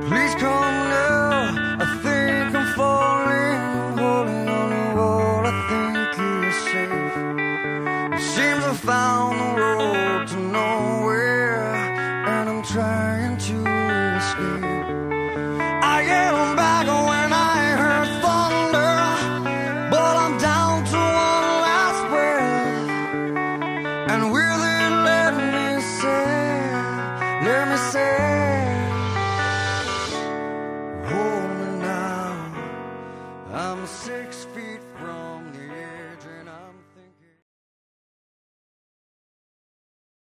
Please come now, I think I'm falling, holding on to what I think is safe. It seems I found the road to nowhere, and I'm trying to escape. I am back when I heard thunder, but I'm down to one last breath. And with it, let me say